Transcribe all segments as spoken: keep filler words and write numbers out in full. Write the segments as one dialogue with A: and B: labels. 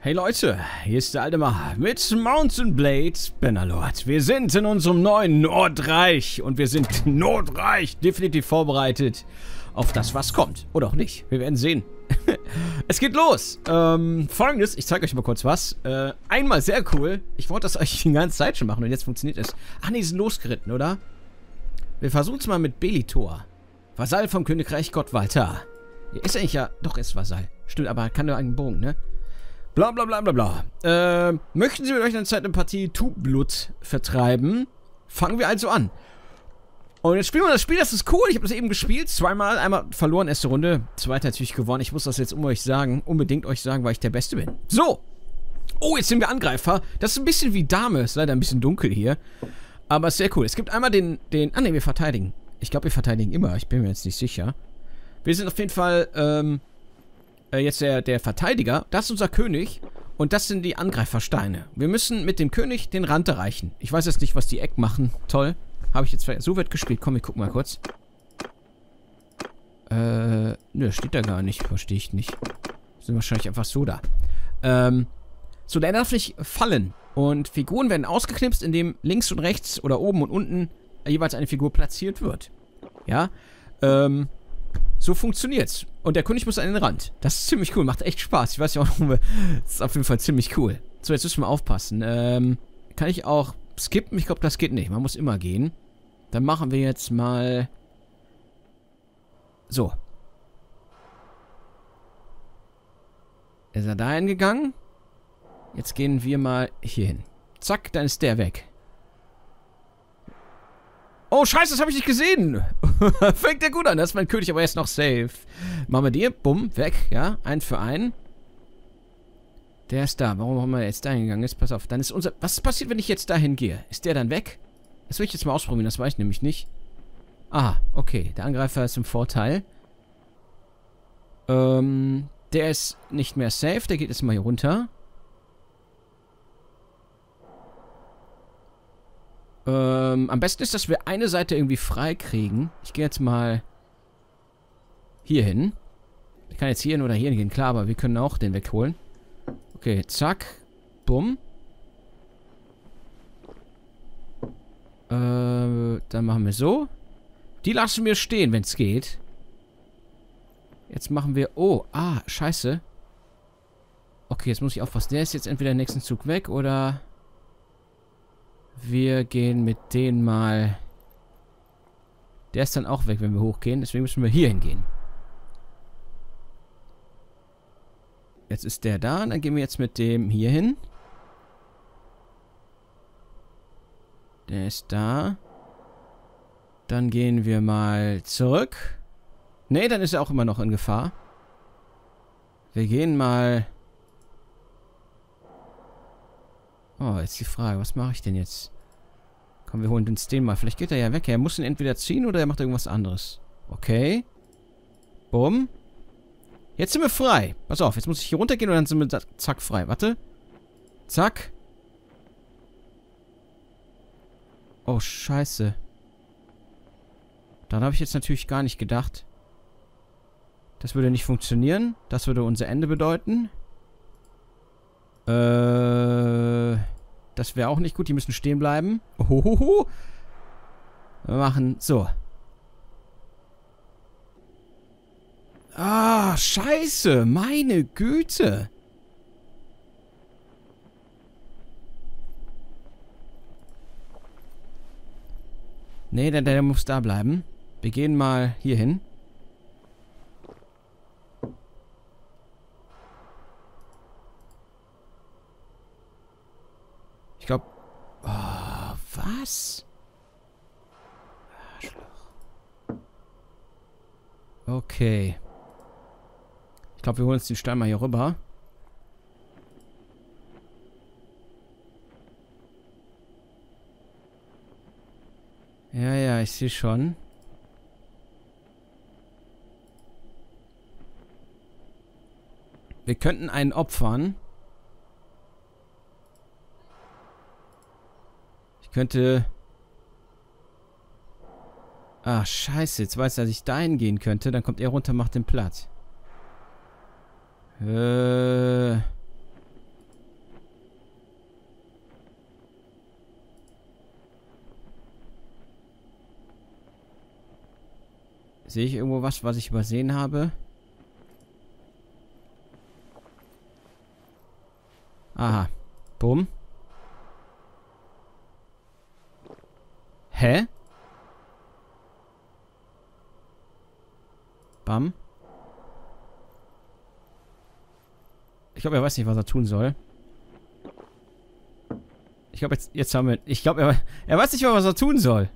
A: Hey Leute, hier ist der alte Macher mit Mountain Blade Bannerlord. Wir sind in unserem neuen Nordreich und wir sind Nordreich definitiv vorbereitet auf das, was kommt. Oder auch nicht, wir werden sehen. Es geht los. Ähm, Folgendes, ich zeige euch mal kurz was. Äh, einmal sehr cool. Ich wollte das euch die ganze Zeit schon machen und jetzt funktioniert es. Ach nee, die sind losgeritten, oder? Wir versuchen es mal mit Belitor. Vasall vom Königreich Gottwalter. Ist eigentlich ja, doch ist Vasall. Stimmt, aber kann nur einen Bogen, ne? Bla bla bla bla bla. Äh, möchten Sie mit euch eine Zeit eine Partie Tublut vertreiben? Fangen wir also an. Und jetzt spielen wir das Spiel, das ist cool. Ich habe das eben gespielt, zweimal, einmal verloren, erste Runde, zweite natürlich gewonnen. Ich muss das jetzt um euch sagen, unbedingt euch sagen, weil ich der Beste bin. So. Oh, jetzt sind wir Angreifer. Das ist ein bisschen wie Dame, ist leider ein bisschen dunkel hier. Aber ist sehr cool. Es gibt einmal den, den, ah ne, wir verteidigen. Ich glaube, wir verteidigen immer, ich bin mir jetzt nicht sicher. Wir sind auf jeden Fall, ähm, jetzt der, der Verteidiger, das ist unser König und das sind die Angreifersteine. Wir müssen mit dem König den Rand erreichen. Ich weiß jetzt nicht, was die Eck machen. Toll. Habe ich jetzt... So wird gespielt. Komm, wir gucken mal kurz. Äh, nö, steht da gar nicht. Verstehe ich nicht. Sind wahrscheinlich einfach so da. Ähm, so, der darf nicht fallen. Und Figuren werden ausgeknipst, indem links und rechts oder oben und unten jeweils eine Figur platziert wird. Ja, ähm... So funktioniert's. Und der König muss an den Rand. Das ist ziemlich cool. Macht echt Spaß. Ich weiß ja auch noch, das ist auf jeden Fall ziemlich cool. So, jetzt müssen wir aufpassen. Ähm, kann ich auch skippen? Ich glaube, das geht nicht. Man muss immer gehen. Dann machen wir jetzt mal... So. Ist er dahin gegangen? Jetzt gehen wir mal hier hin. Zack, dann ist der weg. Oh, scheiße, das habe ich nicht gesehen. Fängt ja gut an. Das ist mein König, aber er ist noch safe. Machen wir dir. Bumm, weg. Ja, ein für ein. Der ist da. Warum haben wir jetzt dahin gegangen? Jetzt pass auf. Dann ist unser... Was passiert, wenn ich jetzt dahin gehe? Ist der dann weg? Das will ich jetzt mal ausprobieren. Das weiß ich nämlich nicht. Aha, okay. Der Angreifer ist im Vorteil. Ähm, der ist nicht mehr safe. Der geht jetzt mal hier runter. Ähm, am besten ist, dass wir eine Seite irgendwie frei kriegen. Ich gehe jetzt mal hier hin. Ich kann jetzt hier hin oder hier hin gehen, klar, aber wir können auch den wegholen. Okay, zack. Bumm. Äh, dann machen wir so. Die lassen wir stehen, wenn es geht. Jetzt machen wir... Oh, ah, scheiße. Okay, jetzt muss ich aufpassen. Der ist jetzt entweder im nächsten Zug weg oder... Wir gehen mit denen mal... Der ist dann auch weg, wenn wir hochgehen. Deswegen müssen wir hier hingehen. Jetzt ist der da. Und dann gehen wir jetzt mit dem hier hin. Der ist da. Dann gehen wir mal zurück. Ne, dann ist er auch immer noch in Gefahr. Wir gehen mal... Oh, jetzt die Frage, was mache ich denn jetzt? Komm, wir holen uns den mal. Vielleicht geht er ja weg. Er muss ihn entweder ziehen oder er macht irgendwas anderes. Okay. Bumm. Jetzt sind wir frei. Pass auf, jetzt muss ich hier runtergehen und dann sind wir zack frei. Warte. Zack. Oh, scheiße. Daran habe ich jetzt natürlich gar nicht gedacht. Das würde nicht funktionieren. Das würde unser Ende bedeuten. Äh, das wäre auch nicht gut. Die müssen stehen bleiben. Ohohoho. Wir machen so. Ah, scheiße. Meine Güte. Nee, der, der muss da bleiben. Wir gehen mal hier hin. Ich glaube... Oh, was? Arschloch. Okay. Ich glaube, wir holen uns den Stein mal hier rüber. Ja, ja, ich sehe schon. Wir könnten einen opfern. Ich könnte... Ah, scheiße. Jetzt weiß er, dass ich dahin gehen könnte. Dann kommt er runter, macht den platt. Äh... Sehe ich irgendwo was, was ich übersehen habe? Aha. Bumm. Hä? Bam. Ich glaube, er weiß nicht, was er tun soll. Ich glaube, jetzt, jetzt haben wir... Ich glaube, er, er weiß nicht mal, was er tun soll.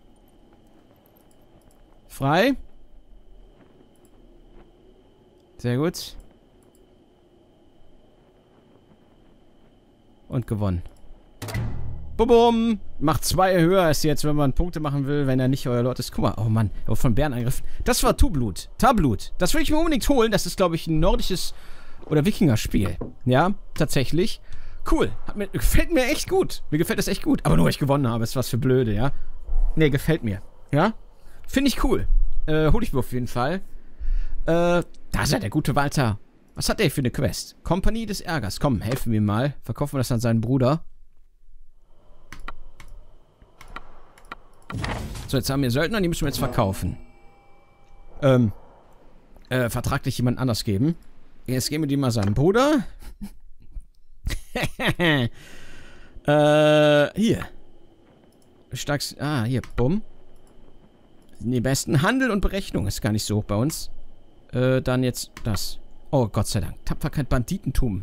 A: Frei. Sehr gut. Und gewonnen. Bubum. Macht zwei höher als jetzt, wenn man Punkte machen will, wenn er nicht euer Lord ist. Guck mal, oh Mann, er wurde von Bären angegriffen. Das war Tublut. Tablut. Das will ich mir unbedingt holen. Das ist, glaube ich, ein nordisches oder Wikinger-Spiel. Ja, tatsächlich. Cool. Hat mir, gefällt mir echt gut. Mir gefällt das echt gut. Aber nur, weil ich gewonnen habe. Ist was für blöde, ja? Nee, gefällt mir. Ja? Finde ich cool. Äh, hol ich mir auf jeden Fall. Äh, da ist er, der gute Walter. Was hat der für eine Quest? Kompanie des Ärgers. Komm, helfen wir mal. Verkaufen wir das an seinen Bruder. So, jetzt haben wir Söldner, die müssen wir jetzt verkaufen. Ähm, äh, vertraglich jemand anders geben. Jetzt geben wir die mal seinen Bruder. äh, hier. Starkst, ah, hier, bumm. Die besten Handel und Berechnung ist gar nicht so hoch bei uns. Äh, dann jetzt das. Oh, Gott sei Dank. Tapferkeit, Banditentum.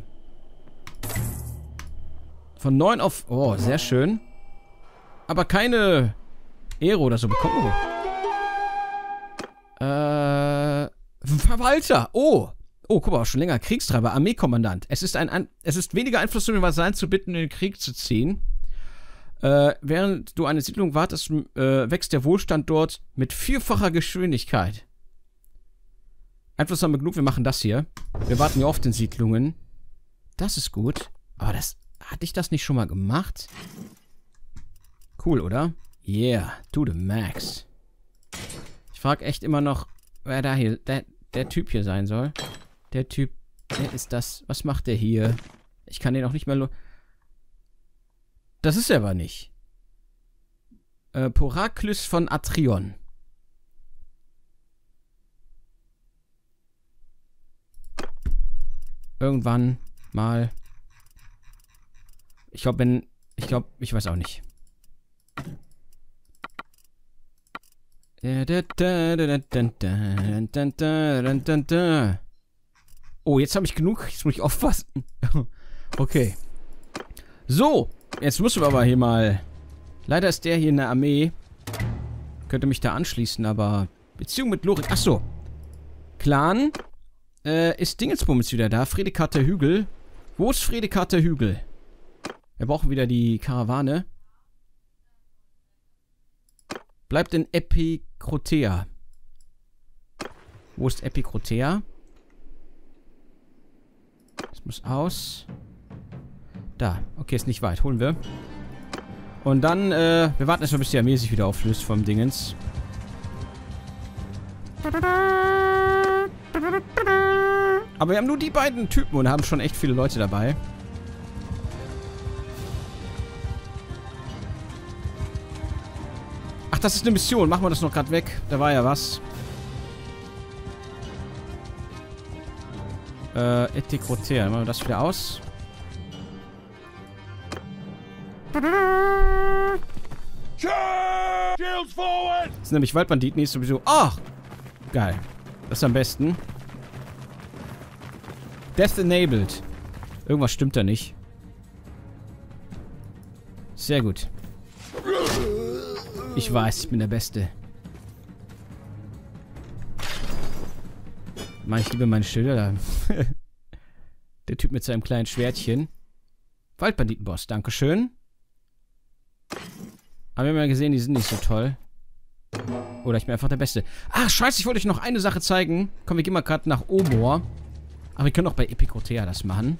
A: Von neun auf... Oh, sehr schön. Aber keine Ehre oder so bekommen wir. Äh... Verwalter. Oh. Oh, guck mal, schon länger. Kriegstreiber, Armeekommandant. Es ist ein... An es ist weniger einflussnehmend, Vasallen zu bitten, in den Krieg zu ziehen. Äh, während du eine Siedlung wartest, äh, wächst der Wohlstand dort mit vierfacher Geschwindigkeit. Einfluss haben wir genug, wir machen das hier. Wir warten ja oft in Siedlungen. Das ist gut. Aber das... Hatte ich das nicht schon mal gemacht? Cool, oder? Yeah, to the max. Ich frage echt immer noch, wer da hier... Der, der Typ hier sein soll. Der Typ... Wer ist das? Was macht der hier? Ich kann den auch nicht mehr... Das ist er aber nicht. Äh, Poraklys von Atrion. Irgendwann mal. Ich glaube, wenn... Ich glaube, ich weiß auch nicht. Oh, jetzt habe ich genug. Jetzt muss ich aufpassen. Okay. So. Jetzt müssen wir aber hier mal... Leider ist der hier in der Armee. Könnte mich da anschließen, aber... Beziehung mit Lorik. Achso. Clan. Äh, ist Dingensbummels wieder da? Fredekard der Hügel. Wo ist Fredekard der Hügel? Wir brauchen wieder die Karawane. Bleibt in Epikrotea. Wo ist Epikrotea? Das muss aus. Da. Okay, ist nicht weit. Holen wir. Und dann, äh, wir warten erstmal, bis die Armee sich wieder auflöst vom Dingens. Aber wir haben nur die beiden Typen und haben schon echt viele Leute dabei. Ach, das ist eine Mission. Machen wir das noch gerade weg. Da war ja was. Äh, Epikrotea. Machen wir das wieder aus. Das sind nämlich Waldbanditen, die ist sowieso... Ach! Geil. Das ist am besten. Death enabled. Irgendwas stimmt da nicht. Sehr gut. Ich weiß, ich bin der Beste. Mann, ich liebe meine Schilder da. Der Typ mit seinem kleinen Schwertchen. Waldbanditenboss, dankeschön. Aber wir haben ja gesehen, die sind nicht so toll. Oder ich bin einfach der Beste. Ach, scheiße, ich wollte euch noch eine Sache zeigen. Komm, wir gehen mal gerade nach Omor. Aber wir können auch bei Epikrotea das machen.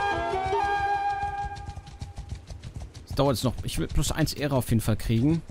A: Das dauert jetzt noch. Ich will plus eins Ehre auf jeden Fall kriegen.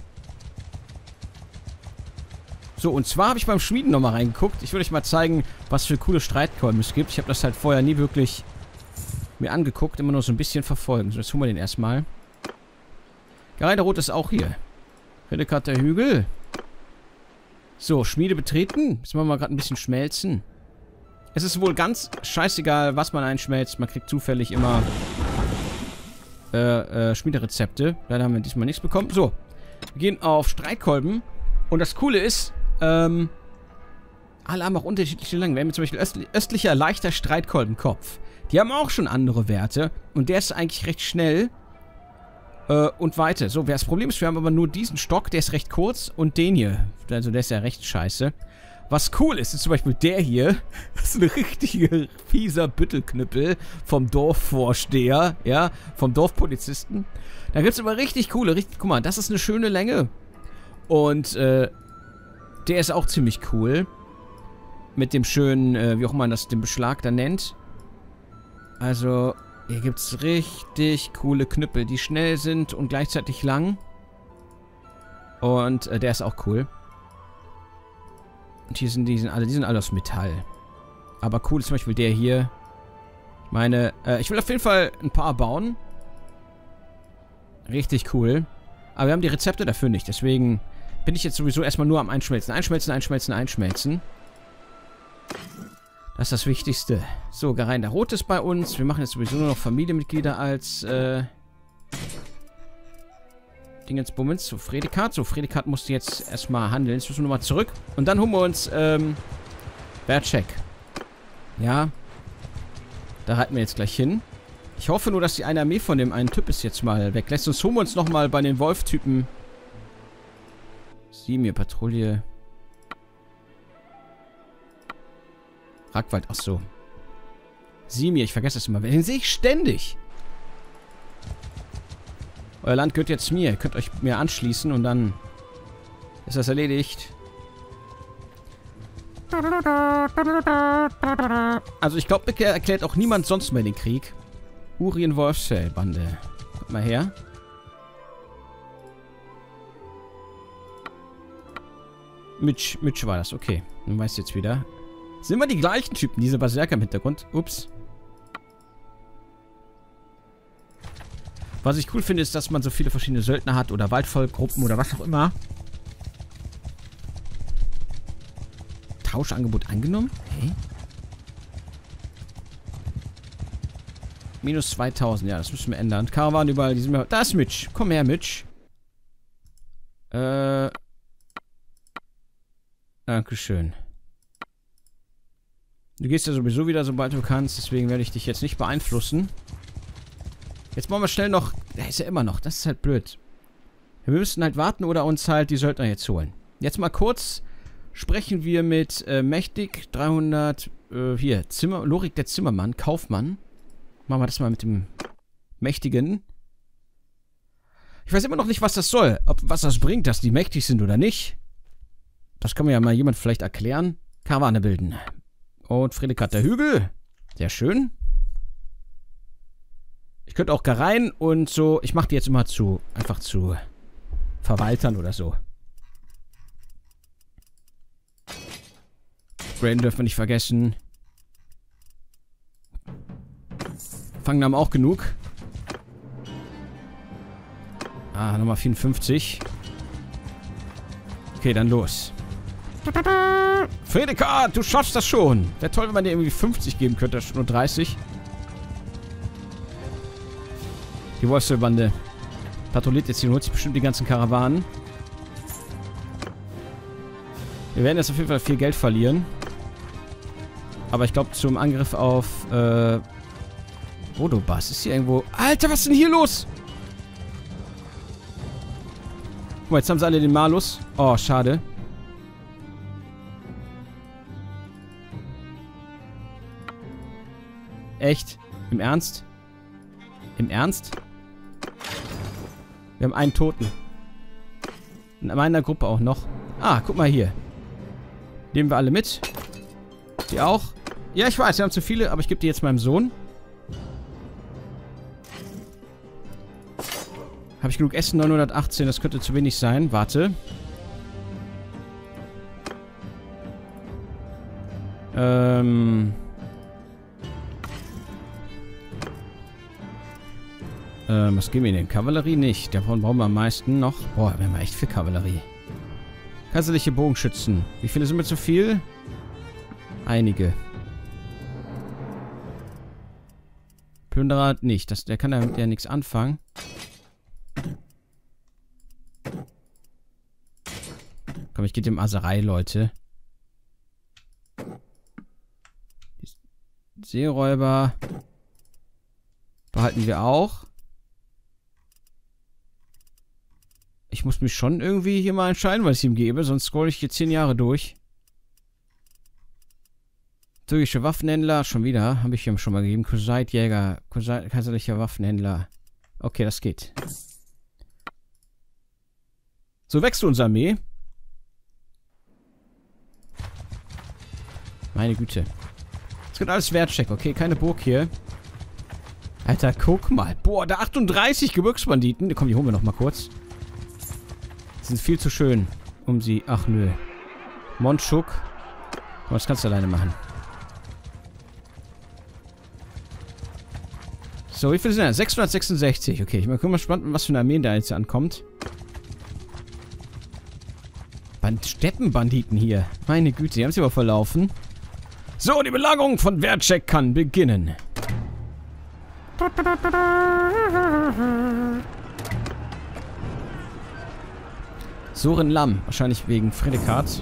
A: So, und zwar habe ich beim Schmieden nochmal reingeguckt. Ich will euch mal zeigen, was für coole Streitkolben es gibt. Ich habe das halt vorher nie wirklich mir angeguckt. Immer nur so ein bisschen verfolgen. So, jetzt holen wir den erstmal. Gereiderot ist auch hier. Fredekard der Hügel. So, Schmiede betreten. Jetzt machen wir mal gerade ein bisschen schmelzen. Es ist wohl ganz scheißegal, was man einschmelzt. Man kriegt zufällig immer äh, äh, Schmiederezepte. Leider haben wir diesmal nichts bekommen. So, wir gehen auf Streitkolben. Und das Coole ist, ähm, alle haben auch unterschiedliche Längen. Wir haben zum Beispiel östli östlicher, leichter Streitkolbenkopf. Die haben auch schon andere Werte. Und der ist eigentlich recht schnell. Äh, und weiter. So, das Problem ist, wir haben aber nur diesen Stock, der ist recht kurz. Und den hier. Also der ist ja recht scheiße. Was cool ist, ist zum Beispiel der hier. Das ist ein richtiger fieser Büttelknüppel vom Dorfvorsteher. Ja, vom Dorfpolizisten. Da gibt es aber richtig coole, richtig, guck mal, das ist eine schöne Länge. Und, äh, der ist auch ziemlich cool. Mit dem schönen, äh, wie auch man das, den Beschlag da nennt. Also, hier gibt es richtig coole Knüppel, die schnell sind und gleichzeitig lang. Und äh, der ist auch cool. Und hier sind die, sind alle, die sind alle aus Metall. Aber cool ist zum Beispiel der hier. Ich meine, äh, ich will auf jeden Fall ein paar bauen. Richtig cool. Aber wir haben die Rezepte dafür nicht. Deswegen bin ich jetzt sowieso erstmal nur am Einschmelzen. Einschmelzen, einschmelzen, einschmelzen. Das ist das Wichtigste. So, Gerein der Rot ist bei uns. Wir machen jetzt sowieso nur noch Familienmitglieder als, äh... Dingensbummens. So, Fredikat. So, Fredikat musste jetzt erstmal handeln. Jetzt müssen wir nochmal zurück. Und dann holen wir uns, ähm... Bertschek. Ja. Da reiten wir jetzt gleich hin. Ich hoffe nur, dass die eine Armee von dem einen Typ ist jetzt mal weglässt. Sonst holen wir uns nochmal bei den Wolf-Typen. Simir, Patrouille. Ragwald, ach so. Simir, ich vergesse das immer. Den sehe ich ständig. Euer Land gehört jetzt mir. Ihr könnt euch mir anschließen und dann ist das erledigt. Also ich glaube, erklärt auch niemand sonst mehr den Krieg. Urien Wolfsfell-Bande. Kommt mal her. Mitch, Mitch war das, okay. Dann weiß ich jetzt wieder. Sind wir die gleichen Typen, diese Berserker im Hintergrund? Ups. Was ich cool finde, ist, dass man so viele verschiedene Söldner hat oder Waldvolkgruppen oder was auch immer. Tauschangebot angenommen? Hey. Minus zweitausend, ja, das müssen wir ändern. Karawan überall, die sind wir... Da ist Mitch. Komm her, Mitch. Äh... Dankeschön. Du gehst ja sowieso wieder, sobald du kannst. Deswegen werde ich dich jetzt nicht beeinflussen. Jetzt machen wir schnell noch... Der ist ja immer noch. Das ist halt blöd. Wir müssen halt warten oder uns halt die Söldner jetzt holen. Jetzt mal kurz sprechen wir mit äh, Mächtig dreihundert... Äh, hier. Zimmer, Lorik der Zimmermann. Kaufmann. Machen wir das mal mit dem Mächtigen. Ich weiß immer noch nicht, was das soll. Ob was das bringt, dass die mächtig sind oder nicht. Das kann mir ja mal jemand vielleicht erklären. Karawane bilden. Und Fredikat der Hügel. Sehr schön. Ich könnte auch Garein und so. Ich mache die jetzt immer zu. Einfach zu Verwaltern oder so. Grain dürfen wir nicht vergessen. Fangen haben auch genug. Ah, nochmal vierundfünfzig. Okay, dann los. Fredikat, du schaffst das schon. Wäre toll, wenn man dir irgendwie fünfzig geben könnte, nur dreißig. Die Wolfsbande patrouilliert jetzt hier und holt sich bestimmt die ganzen Karawanen. Wir werden jetzt auf jeden Fall viel Geld verlieren. Aber ich glaube, zum Angriff auf äh, Rodobas ist hier irgendwo... Alter, was ist denn hier los? Guck mal, jetzt haben sie alle den Malus. Oh, schade. Echt? Im Ernst? Im Ernst? Wir haben einen Toten. In meiner Gruppe auch noch. Ah, guck mal hier. Nehmen wir alle mit. Die auch. Ja, ich weiß, wir haben zu viele, aber ich gebe die jetzt meinem Sohn. Habe ich genug Essen? neunhundertachtzehn, das könnte zu wenig sein. Warte. Ähm... Ähm, was geben wir denn? Kavallerie nicht. Davon brauchen wir am meisten noch. Boah, wir haben echt viel Kavallerie. Kaiserliche Bogenschützen. Wie viele sind mir zu viel? Einige. Plünderer nicht. Das, der kann damit ja nichts anfangen. Komm, ich gehe dem Aserei, Leute. Die Seeräuber behalten wir auch. Ich muss mich schon irgendwie hier mal entscheiden, was ich ihm gebe, sonst scroll ich hier zehn Jahre durch. Türkische Waffenhändler, schon wieder, habe ich ihm schon mal gegeben. Kusaitjäger, Kusait, kaiserlicher Waffenhändler. Okay, das geht. So wächst unsere Armee. Meine Güte. Das wird alles Wertcheck, okay, keine Burg hier. Alter, guck mal. Boah, da achtunddreißig Gebirgsbanditen. Komm, die holen wir noch mal kurz. Die sind viel zu schön, um sie... Ach, nö. Mondschuk. Komm, das kannst du alleine machen. So, wie viele sind das? sechshundertsechsundsechzig. Okay, ich bin mal gespannt, was für eine Armee da jetzt ankommt. Band Steppenbanditen hier. Meine Güte, die haben sich aber verlaufen. So, die Belagerung von Wertcheck kann beginnen. Soren Lam, wahrscheinlich wegen Fredekart.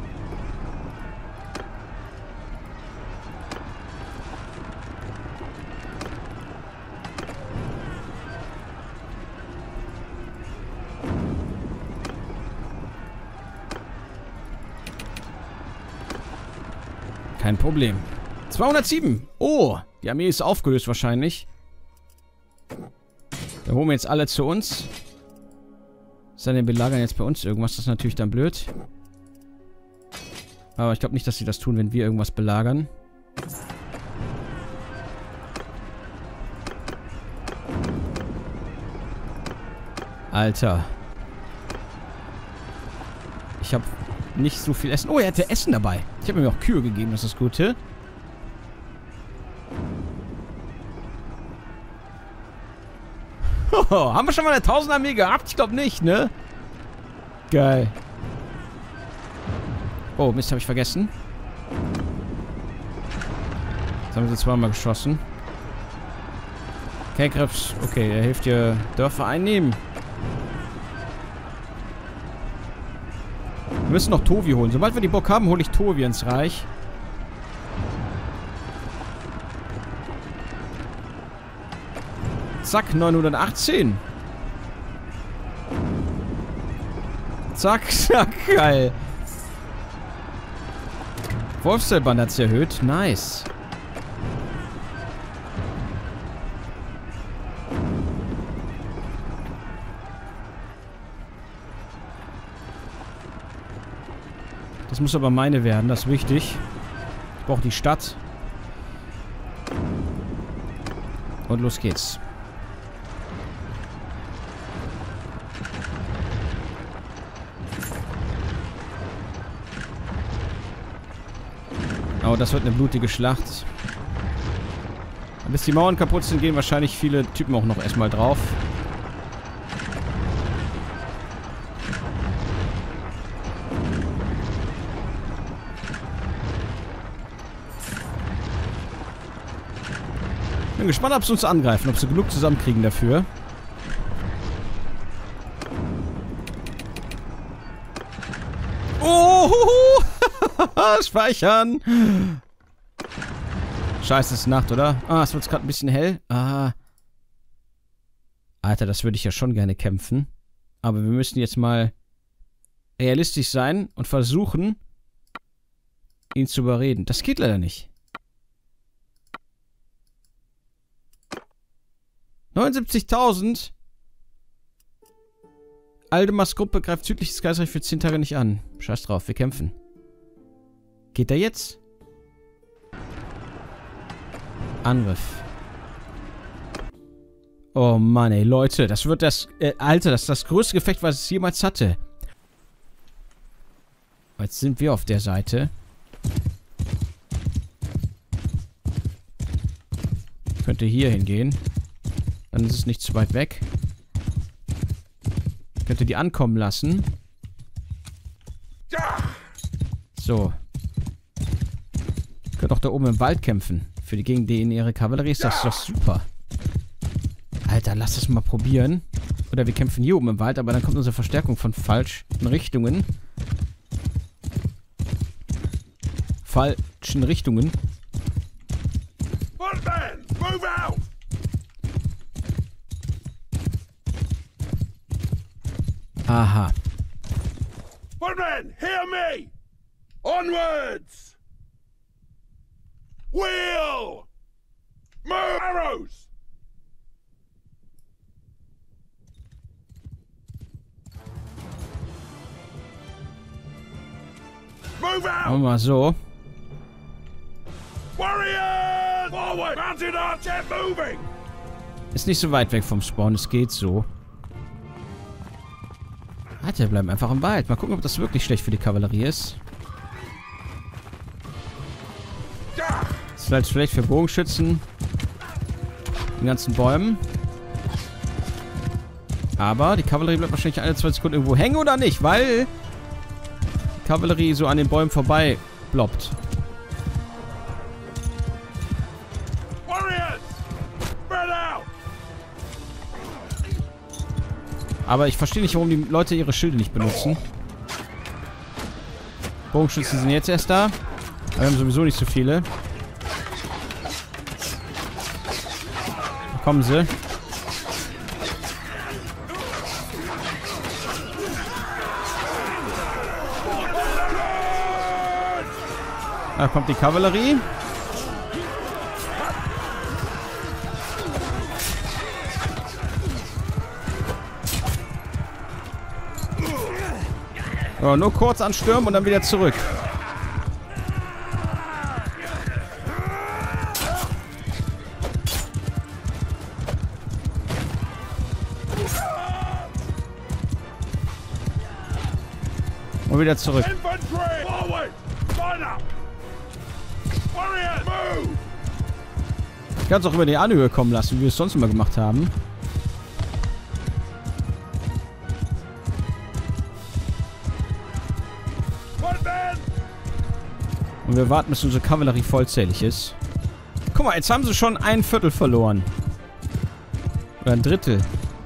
A: Kein Problem. zweihundertsieben. Oh, die Armee ist aufgelöst wahrscheinlich. Da holen wir jetzt alle zu uns. Sei denn, belagern jetzt bei uns irgendwas. Das ist natürlich dann blöd. Aber ich glaube nicht, dass sie das tun, wenn wir irgendwas belagern. Alter. Ich habe nicht so viel Essen. Oh, er hatte Essen dabei. Ich habe mir auch Kühe gegeben, das ist das Gute. Oh, haben wir schon mal eine tausend-Armee gehabt? Ich glaube nicht, ne? Geil. Oh, Mist, habe ich vergessen. Jetzt haben sie zweimal geschossen. Kerkrebs, okay, er hilft dir Dörfer einnehmen. Wir müssen noch Tovi holen. Sobald wir die Burg haben, hole ich Tovi ins Reich. Zack, neunhundertachtzehn. Zack, zack, geil. Wolfsband hat es erhöht. Nice. Das muss aber meine werden, das ist wichtig. Ich brauche die Stadt. Und los geht's. Oh, das wird eine blutige Schlacht. Bis die Mauern kaputt sind, gehen wahrscheinlich viele Typen auch noch erstmal drauf. Bin gespannt, ob sie uns angreifen, ob sie genug zusammenkriegen dafür. Oh! Speichern! Scheiße, es ist Nacht, oder? Ah, es wird gerade ein bisschen hell. Ah. Alter, das würde ich ja schon gerne kämpfen. Aber wir müssen jetzt mal realistisch sein und versuchen, ihn zu überreden. Das geht leider nicht. neunundsiebzigtausend. Aldemars Gruppe greift südliches Kaiserreich für zehn Tage nicht an. Scheiß drauf, wir kämpfen. Geht er jetzt? Angriff. Oh Mann, ey, Leute, das wird das... Äh, Alter, das ist das größte Gefecht, was es jemals hatte. Jetzt sind wir auf der Seite. Könnte hier hingehen. Dann ist es nicht zu weit weg. Könnte die ankommen lassen. So. Könnt auch da oben im Wald kämpfen. Für die gegen die in ihre Kavallerie ist das doch super. Alter, lass das mal probieren. Oder wir kämpfen hier oben im Wald, aber dann kommt unsere Verstärkung von falschen Richtungen. Falschen Richtungen. Aha.
B: Footmen, hear me! Onwards! Wheel! Move arrows! Move out!
A: Machen wir mal so.
B: Warriors! Forward! Mounted archer moving!
A: Ist nicht so weit weg vom Spawn, es geht so. Alter, wir bleiben einfach im Wald. Mal gucken, ob das wirklich schlecht für die Kavallerie ist. Das ist halt schlecht für Bogenschützen. Den ganzen Bäumen. Aber die Kavallerie bleibt wahrscheinlich alle zwei Sekunden irgendwo hängen oder nicht, weil die Kavallerie so an den Bäumen vorbei ploppt. Aber ich verstehe nicht, warum die Leute ihre Schilde nicht benutzen. Bogenschützen sind jetzt erst da. Aber wir haben sowieso nicht so viele. Da kommen sie. Da kommt die Kavallerie. So, nur kurz anstürmen und dann wieder zurück. Und wieder zurück. Ich kann es auch über die Anhöhe kommen lassen, wie wir es sonst immer gemacht haben. Und wir warten, bis unsere Kavallerie vollzählig ist. Guck mal, jetzt haben sie schon ein Viertel verloren. Oder ein Drittel.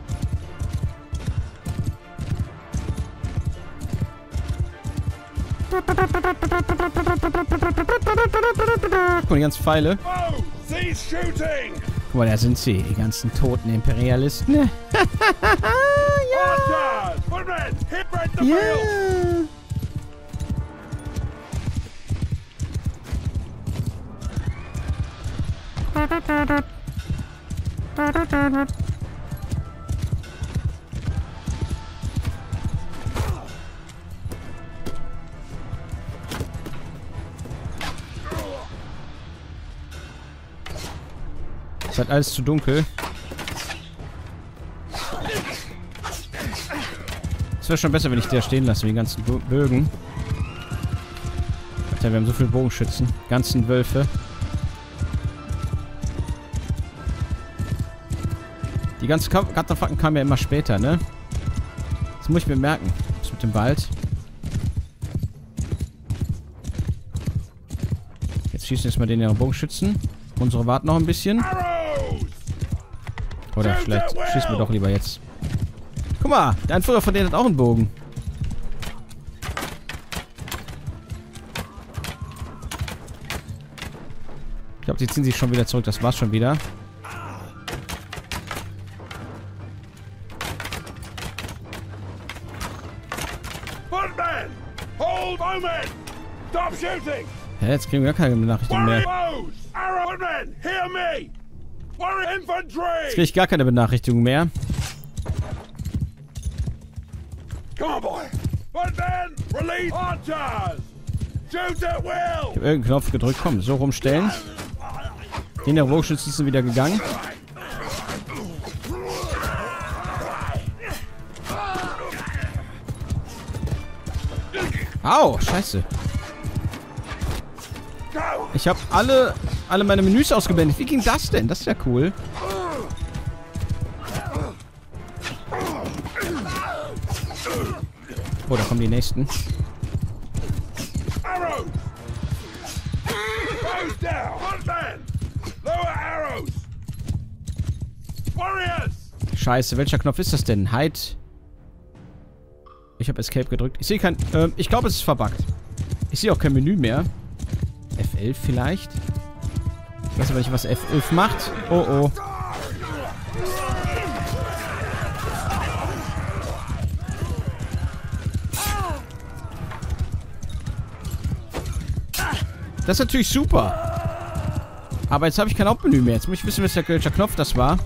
A: Guck mal, die ganzen Pfeile. Guck mal, da sind sie, die ganzen toten Imperialisten. Ja. Ja. Es ist alles zu dunkel. Es wäre schon besser, wenn ich der stehen lasse, wie die ganzen Bögen. Alter, wir haben so viele Bogenschützen. Ganzen Wölfe. Die ganzen Katterfacken kamen ja immer später, ne? Das muss ich mir merken. Das mit dem Wald. Jetzt schießen jetzt mal den ihre Bogenschützen. Unsere warten noch ein bisschen. Oder vielleicht schießen wir doch lieber jetzt. Guck mal, der Anführer von denen hat auch einen Bogen. Ich glaube, die ziehen sich schon wieder zurück. Das war's schon wieder. Ja, jetzt kriegen wir gar keine Benachrichtigung mehr. Jetzt kriege ich gar keine Benachrichtigung mehr. Ich habe irgendeinen Knopf gedrückt. Komm, so rumstellen. Die der Bogenschützen sind wieder gegangen. Au, scheiße. Ich habe alle, alle meine Menüs ausgeblendet. Wie ging das denn? Das ist ja cool. Oh, da kommen die nächsten.
B: arrows! Bows down! Huntmen! Lower arrows! Warriors!
A: Scheiße, welcher Knopf ist das denn? Hide. Ich habe Escape gedrückt. Ich sehe kein... Ähm, ich glaube, es ist verbuggt. Ich sehe auch kein Menü mehr. F elf vielleicht? Ich weiß aber nicht, was F elf macht. Oh, oh. Das ist natürlich super. Aber jetzt habe ich kein Hauptmenü mehr. Jetzt muss ich wissen, welcher Knopf das war.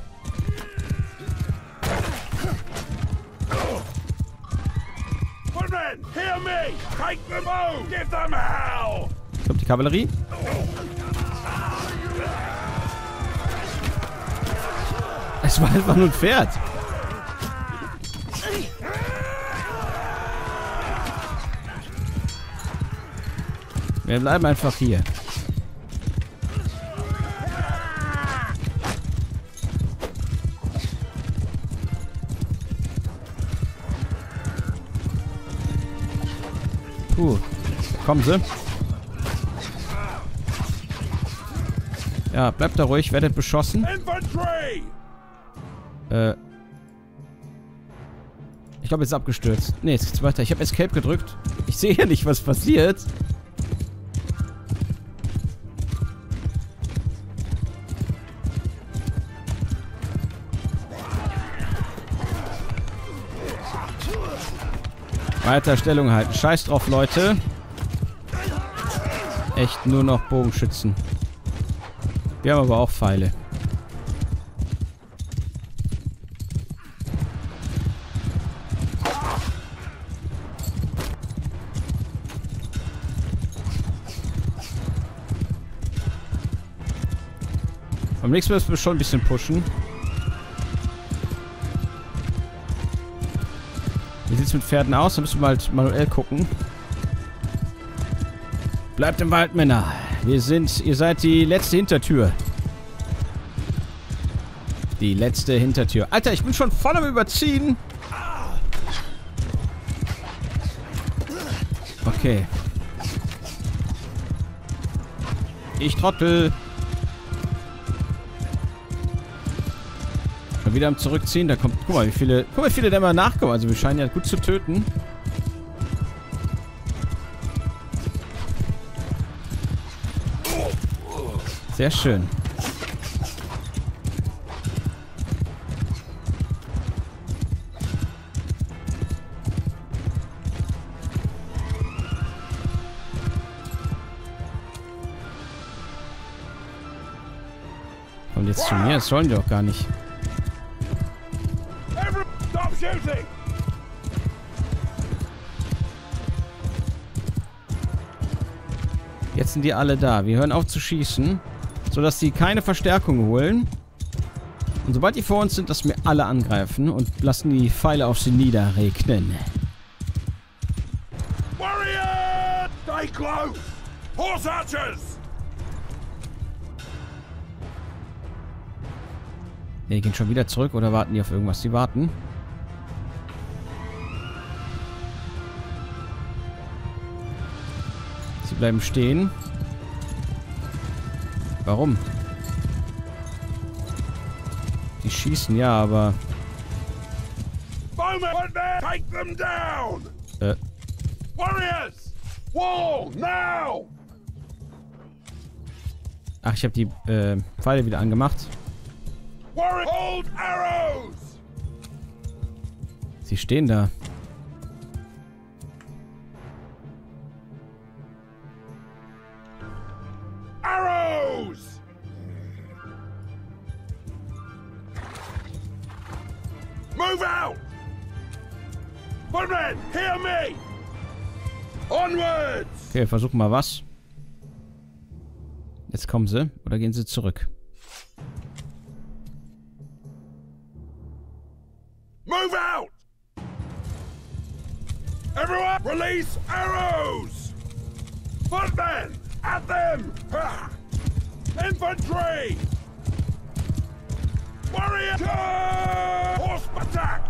A: Kommt die Kavallerie. Es war einfach nur ein Pferd. Wir bleiben einfach hier. Puh. Kommen Sie. Ja, bleibt da ruhig, werdet beschossen. Äh. Ich glaube, jetzt ist abgestürzt. Ne, jetzt geht's weiter. Ich habe Escape gedrückt. Ich sehe ja nicht, was passiert. Weiter Stellung halten. Scheiß drauf, Leute. Echt nur noch Bogenschützen. Wir haben aber auch Pfeile. Am nächsten Mal müssen wir schon ein bisschen pushen. Wie sieht es mit Pferden aus? Da müssen wir halt manuell gucken. Bleibt im Wald, Männer. Wir sind... Ihr seid die letzte Hintertür. Die letzte Hintertür. Alter, ich bin schon voll am Überziehen. Okay. Ich Trottel. Schon wieder am Zurückziehen. Da kommt... Guck mal, wie viele... Guck mal, wie viele da mal nachkommen. Also wir scheinen ja gut zu töten. Sehr schön. Kommt jetzt zu mir? Das sollen die doch gar nicht. Jetzt sind die alle da. Wir hören auf zu schießen, sodass sie keine Verstärkung holen. Und sobald die vor uns sind, lassen wir alle angreifen und lassen die Pfeile auf sie niederregnen.
B: Warrior! Stay close! Horse archers!
A: Ne, die gehen schon wieder zurück oder warten die auf irgendwas? Die warten. Sie bleiben stehen. Warum? Die schießen, ja, aber...
B: Bowman, take them down!
A: Äh.
B: Warriors! Wall, now!
A: Ach, ich habe die äh, Pfeile wieder angemacht.
B: Warriors, hold arrows!
A: Sie stehen da.
B: Arrows! Move out! Footmen, hear me! Onwards!
A: Okay, versuchen mal was. Jetzt kommen sie. Oder gehen sie zurück?
B: Move out! Everyone, release arrows! Footmen, at them! Ha! Infantry! Warrior! Horse attack!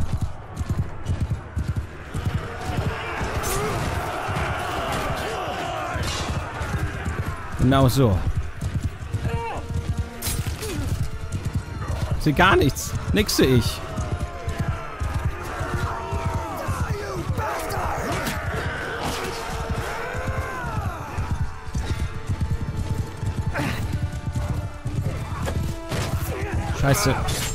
A: Genau so. Sehe gar nichts. Nix sehe ich. Scheiße.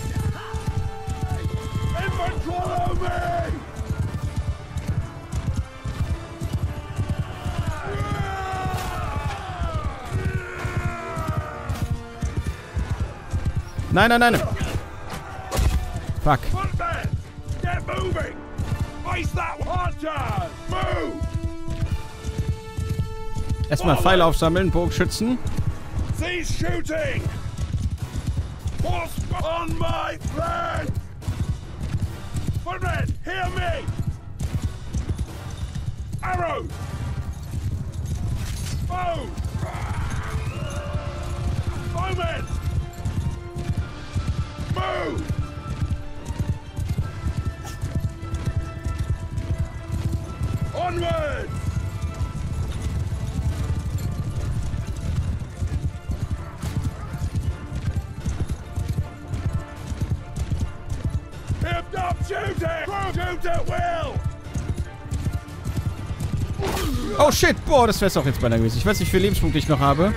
A: Nein, nein, nein. Fuck. Erstmal Pfeile aufsammeln, Bogenschützen.
B: Cease shooting! What's on my flank? Footmen, hear me! Arrows! Bow! Bowmen! Move! Onward! Hip up shooting! Shoot at will!
A: Oh shit! Boah, das wär's auch jetzt beinahe gewesen. Ich weiß nicht, wie viele Lebenspunkte ich noch habe.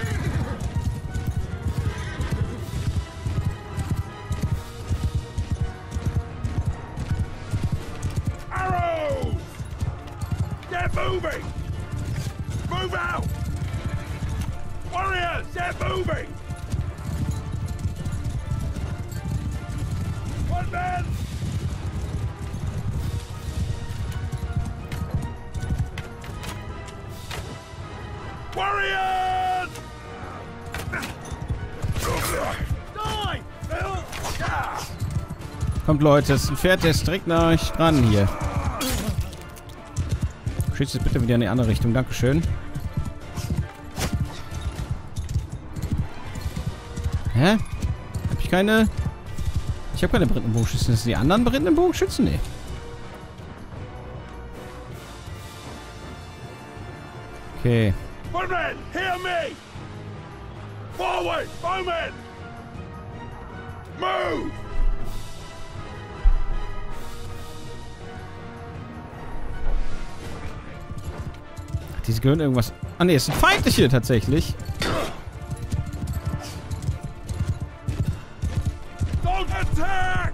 B: Arrows! Get moving! Move out! Warriors, get moving! One man! Warriors! Die!
A: Kommt, Leute, es ist ein Pferd, der ist direkt nach euch dran hier. Schießt es bitte wieder in die andere Richtung. Dankeschön. Hä? Hab ich keine... Ich habe keine berittenen Bogenschützen. Sind das die anderen berittenen Bogenschützen? Nee. Okay.
B: Footmen, hear me! Forward, bowmen! Move!
A: Diese gehören irgendwas... Ah ne, es sind feindliche tatsächlich.
B: Don't attack!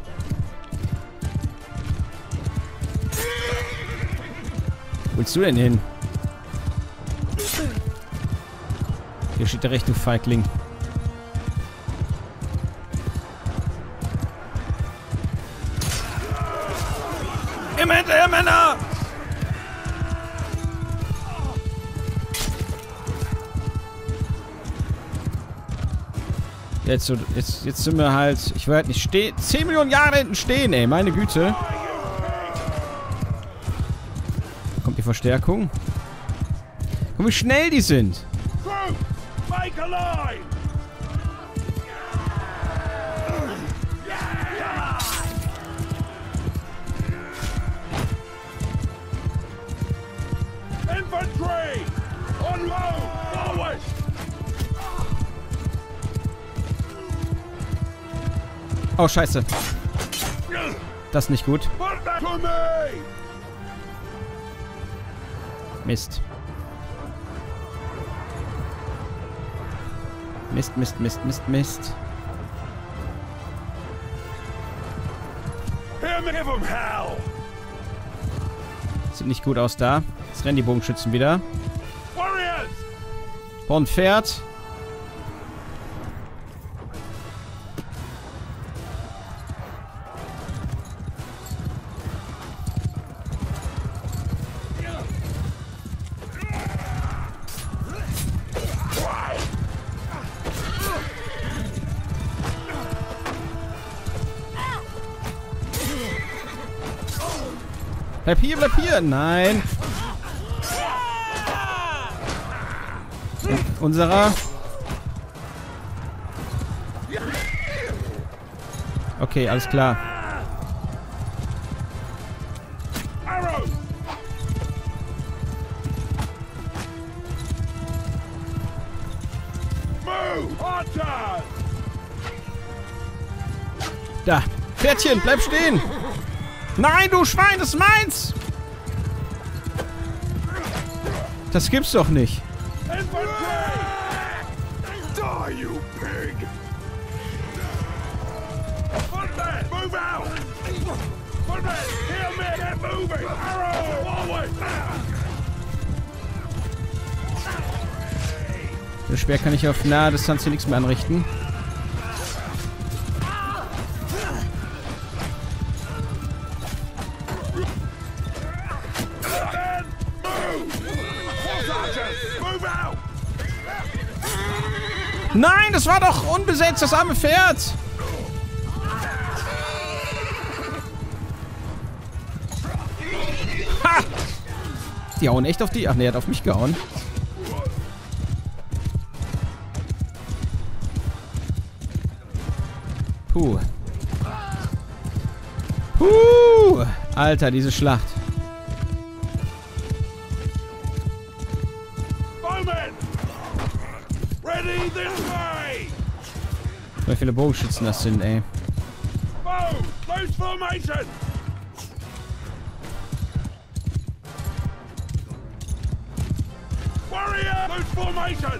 A: Wo willst du denn hin? Hier steht der rechte Feigling. Immer hinterher, Männer! Jetzt, jetzt, jetzt sind wir halt... Ich will halt nicht stehen... zehn Millionen Jahre hinten stehen, ey. Meine Güte. Kommt die Verstärkung. Guck, wie schnell die sind.
B: Group, make a line! Infantry! On road! Forward!
A: Oh, scheiße. Das ist nicht gut.
B: Put that to me!
A: Mist. Mist, Mist, Mist, Mist, Mist.
B: Hear me, give 'em hell!
A: Sieht nicht gut aus da. Jetzt rennen die Bogenschützen wieder.
B: Warriors!
A: Brauchen ein Pferd. Bleib hier, bleib hier. Nein. Und unserer. Okay, alles klar.
B: Arrows! Move! Hunter!
A: Da. Pferdchen, bleib stehen. Nein, du Schwein, das ist meins. Das gibt's doch nicht.
B: Infantry! Die, you pig! Footman, move out! Footman, hear me! Get moving! Arrow! Forward!
A: Das Speer kann ich auf naher Distanz hier nichts mehr anrichten. Nein, das war doch unbesetzt, das arme Pferd. Ha! Die hauen echt auf die... Ach ne, er hat auf mich gehauen. Puh. Puh. Alter, diese Schlacht. Wie viele Bogenschützen das sind, ey.
B: Close formation. Warrior, close formation.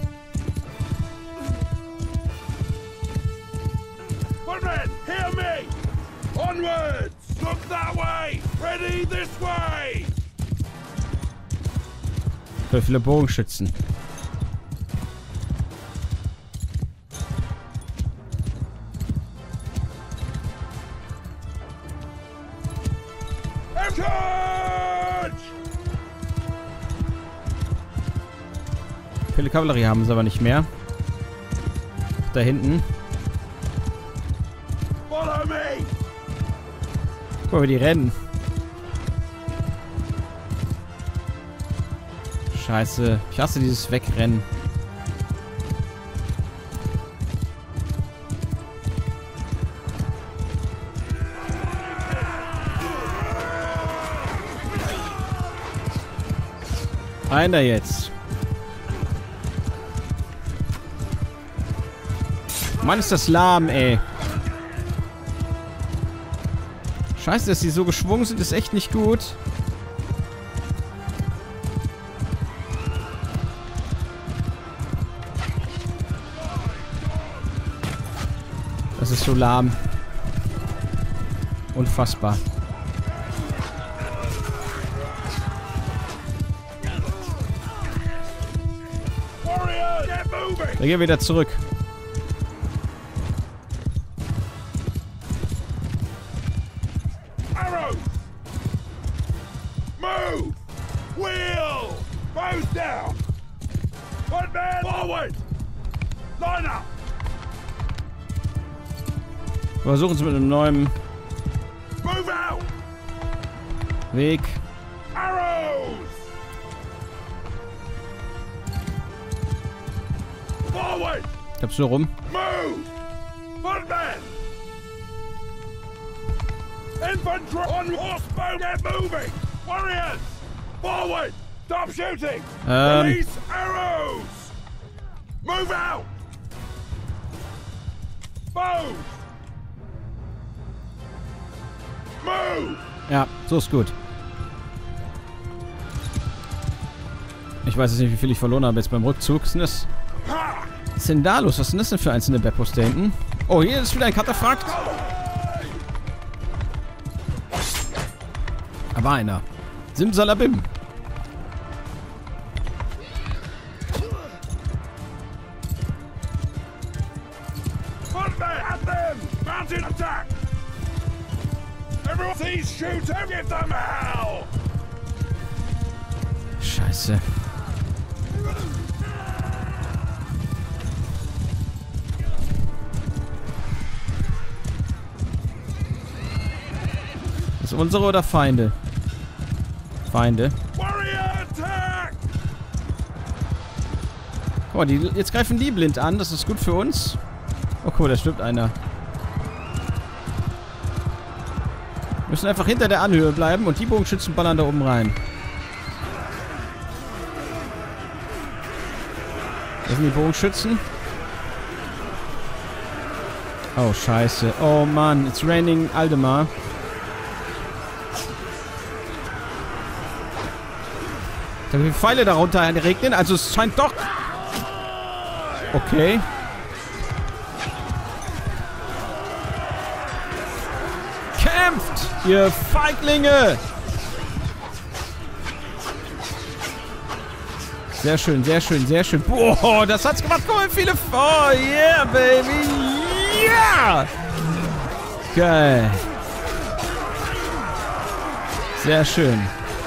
B: Footmen, hear me. Onwards. Look that way. Ready this way.
A: Wie viele Bogenschützen. Viele Kavallerie haben sie aber nicht mehr. Da hinten. Guck mal, wie die rennen. Scheiße. Ich hasse dieses Wegrennen. Rein da jetzt. Mann, ist das lahm, ey. Scheiße, dass die so geschwungen sind, ist echt nicht gut. Das ist so lahm. Unfassbar. Da gehen wir wieder zurück.
B: Arrow! Move! Wheel! Bows down! One man forward! Line up!
A: Wir versuchen es mit einem neuen
B: Move out!
A: Weg.
B: Arrows! Forward!
A: Ich hab's so rum.
B: Move! Footman! Infantry on horseback, get moving! Warriors! Forward! Stop shooting!
A: Ähm.
B: Release arrows! Move out! Bows! Move!
A: Ja, so ist gut. Ich weiß jetzt nicht, wie viel ich verloren habe jetzt beim Rückzug. Was ist denn das? Was ist denn da los? Was sind das denn für einzelne Beppos da hinten? Oh, hier ist wieder ein Kataphrakt. Aber einer. Simsalabim.
B: Footman at them! Mounted attack! Everyone sees shoot! Give them hell!
A: Scheiße. Ist unsere oder Feinde? Feinde.
B: Warrior attack!
A: Guck mal, die, jetzt greifen die blind an. Das ist gut für uns. Oh, guck mal, da stirbt einer. Wir müssen einfach hinter der Anhöhe bleiben und die Bogenschützen ballern da oben rein. Das sind die Bogenschützen. Oh, scheiße. Oh, Mann. It's raining Aldemar. Da wie Pfeile darunter regnen. Also es scheint doch... Okay. Kämpft, ihr Feiglinge! Sehr schön, sehr schön, sehr schön. Boah, das hat's gemacht. Guck mal, wie viele... Oh, yeah, baby. Yeah! Geil. Sehr schön.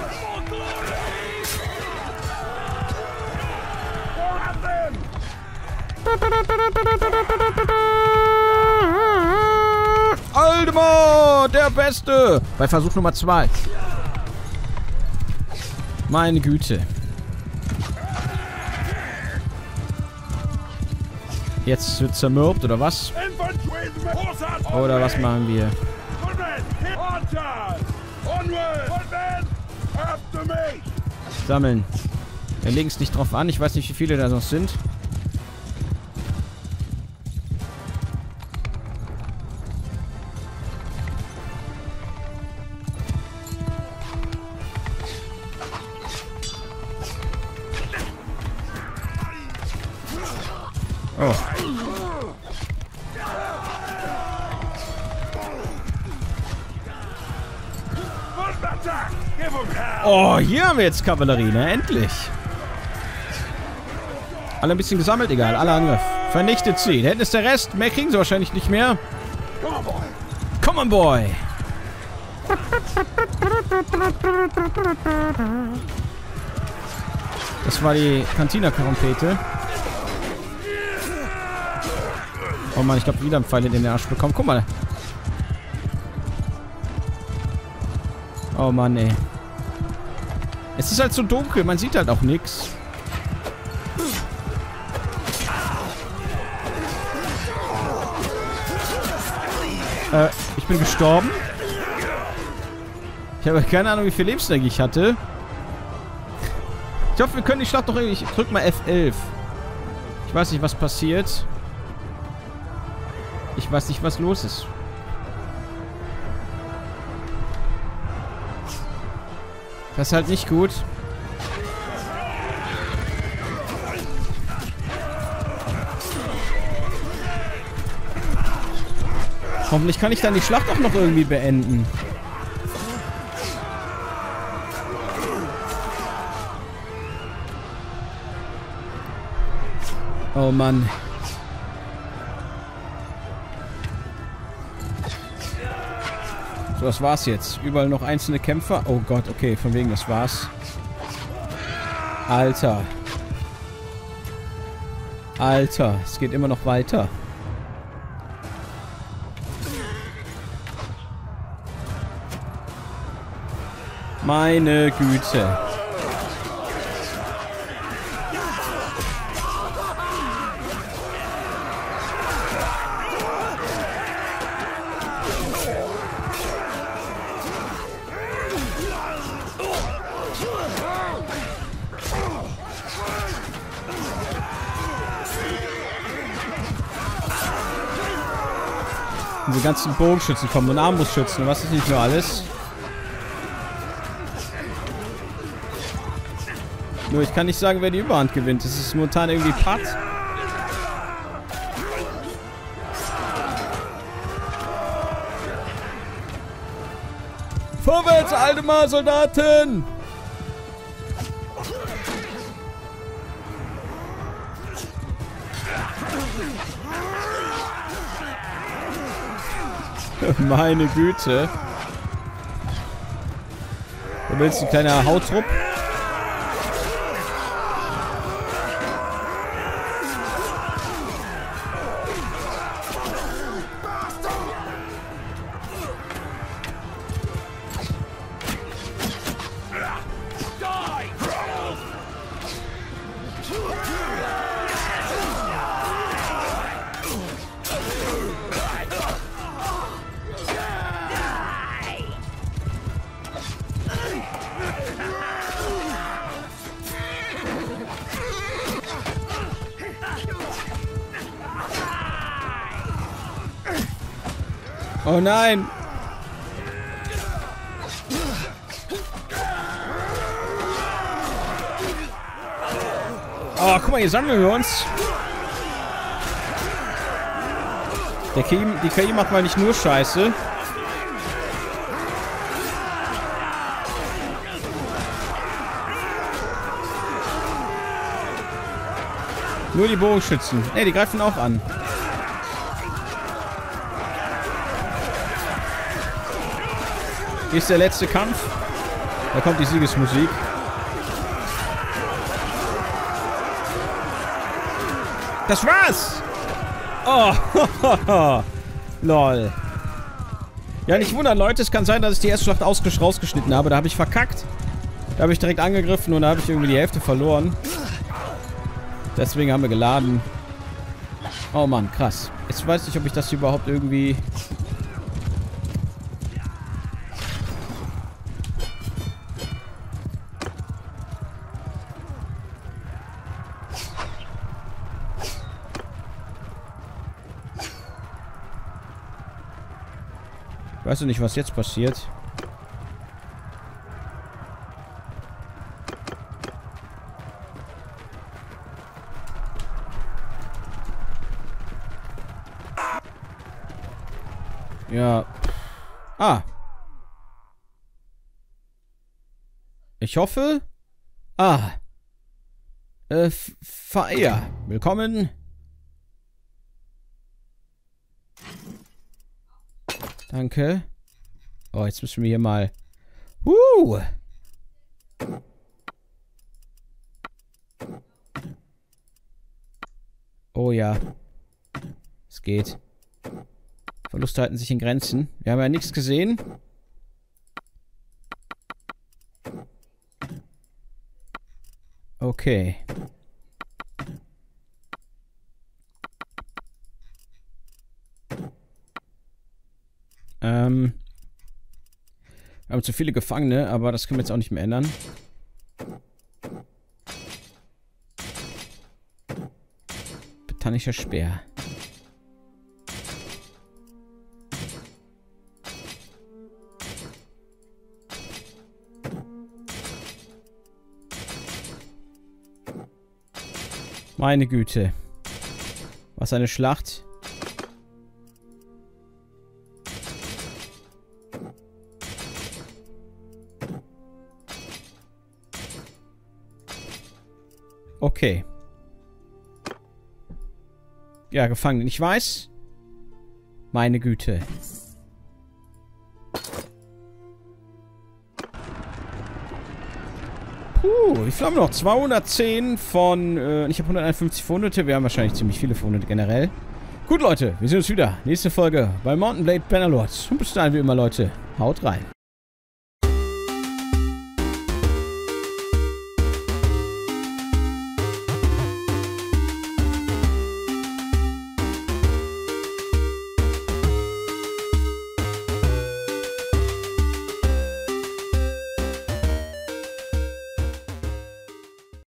A: Aldemar, der Beste. Bei Versuch Nummer zwei. Meine Güte. Jetzt wird zermürbt, oder was? Oder was machen wir? Sammeln. Wir legen es nicht drauf an. Ich weiß nicht, wie viele da noch sind. Oh. Oh, hier haben wir jetzt Kavallerie, ne? Endlich. Alle ein bisschen gesammelt, egal. Alle Angriff. Vernichtet sie. Da hinten ist der Rest. Mehr kriegen sie wahrscheinlich nicht mehr. Come on, boy. Das war die Cantina-Trompete. Oh Mann, ich glaube, wieder ein Pfeil in den Arsch bekommen. Guck mal. Oh Mann, ey. Es ist halt so dunkel. Man sieht halt auch nichts. Äh, ich bin gestorben. Ich habe keine Ahnung, wie viel Lebensenergie ich hatte. Ich hoffe, wir können die Schlacht noch irgendwie... Ich drück mal F elf. Ich weiß nicht, was passiert. Ich weiß nicht, was los ist. Das ist halt nicht gut. Hoffentlich kann ich dann die Schlacht auch noch irgendwie beenden. Oh Mann. So, das war's jetzt. Überall noch einzelne Kämpfer. Oh Gott, okay, von wegen, das war's. Alter. Alter, es geht immer noch weiter. Meine Güte. Diese ganzen Bogenschützen kommen und Armbrustschützen, was ist nicht nur alles. Nur ich kann nicht sagen, wer die Überhand gewinnt. Das ist momentan irgendwie Patt. Vorwärts, Aldemar, Soldaten! Meine Güte. Du willst ein kleiner Hautrupp? Oh nein. Oh, guck mal, hier sammeln wir uns. Der K I, die K I macht mal nicht nur Scheiße. Nur die Bogenschützen. Ne, die greifen auch an. Hier ist der letzte Kampf. Da kommt die Siegesmusik. Das war's! Oh, lol. Ja, nicht wundern, Leute. Es kann sein, dass ich die erste Schlacht ausges rausgeschnitten habe. Da habe ich verkackt. Da habe ich direkt angegriffen und da habe ich irgendwie die Hälfte verloren. Deswegen haben wir geladen. Oh Mann, krass. Jetzt weiß ich, ob ich das hier überhaupt irgendwie... Weißt du nicht, was jetzt passiert? Ja. Ah. Ich hoffe. Ah. Äh, Feier. Willkommen. Danke. Oh, jetzt müssen wir hier mal... Uh. Oh ja. Es geht. Verluste halten sich in Grenzen. Wir haben ja nichts gesehen. Okay. Ähm. Wir haben zu viele Gefangene, aber das können wir jetzt auch nicht mehr ändern. Botanischer Speer. Meine Güte. Was eine Schlacht. Okay. Ja, Gefangene. Ich weiß. Meine Güte. Puh, wie viel haben wir noch? zweihundertzehn von... Äh, ich habe hunderteinundfünfzig Verwundete. Wir haben wahrscheinlich ziemlich viele Verwundete generell. Gut, Leute. Wir sehen uns wieder. Nächste Folge bei Mount and Blade Bannerlord. Und bis dahin wie immer, Leute. Haut rein.